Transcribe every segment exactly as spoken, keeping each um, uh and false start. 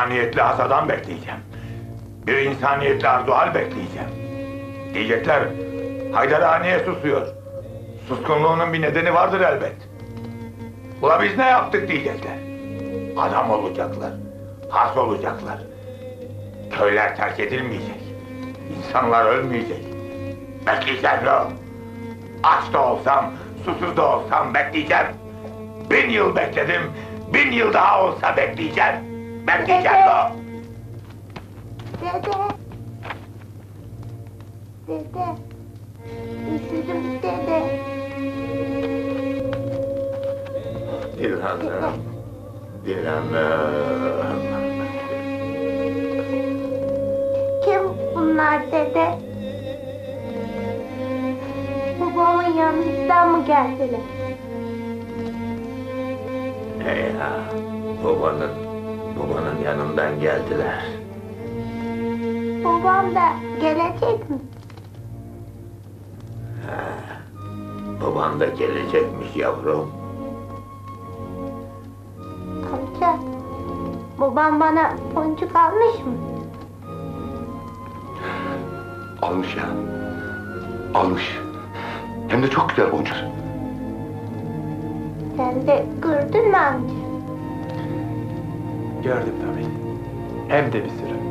insaniyetli hasadan bekleyeceğim. Bir insaniyetli arzuhal bekleyeceğim. Diyecekler, Haydar Ağa niye susuyor? Suskunluğunun bir nedeni vardır elbet. Ula biz ne yaptık diyecekler. Adam olacaklar, has olacaklar. Köyler terk edilmeyecek. İnsanlar ölmeyecek. Bekleyeceğim lo. Aç da olsam, susuz da olsam bekleyeceğim. Bin yıl bekledim, bin yıl daha olsa bekleyeceğim. Bekleyeceğim lo. Dede. Dede. Üşüdüm dede. Dilanım. Dilanım. Kim bunlar dede? Babamın yanından mı geldiler? He ya, babanın, babanın yanından geldiler. Babam da gelecek mi? Ha, baban da gelecekmiş yavrum. Amca, babam bana boncuk almış mı? Almış ya. Almış. Hem de çok güzel boncuk. Sen de gördün mü amca? Gördüm tabii. Hem de bir sürü.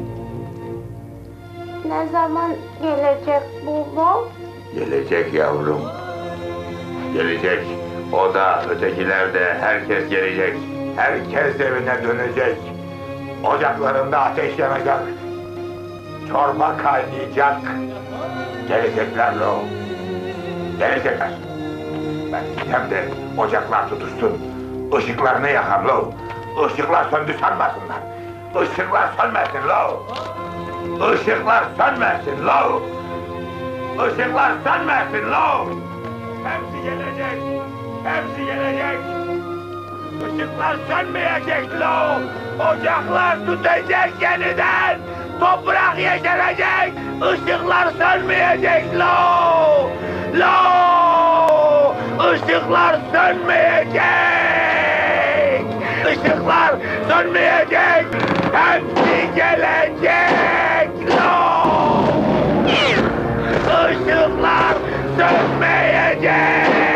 Ne zaman gelecek babam? Gelecek yavrum. Gelecek. O da, ötekiler de, herkes gelecek. Herkes evine dönecek. Ocaklarında ateş yanacak. Çorba kaynayacak. Gelecekler lo. Gelecekler. Ben gideceğim de ocaklar tutuşsun. Işıklarını yakar lo. Işıklar söndü sanmasınlar. Işıklar sönmesin lo. Işıklar sönmesin lo. Işıklar sönmesin lo. Hepsi gelecek. Hepsi gelecek. Işıklar sönmeyecek lo. Ocaklar tutacak yeniden. Toprak yeşerecek. Işıklar sönmeyecek lo. Lo. Işıklar sönmeyecek. Işıklar sönmeyecek. Hepsi gelecek lo. Işıklar sönmeyecek.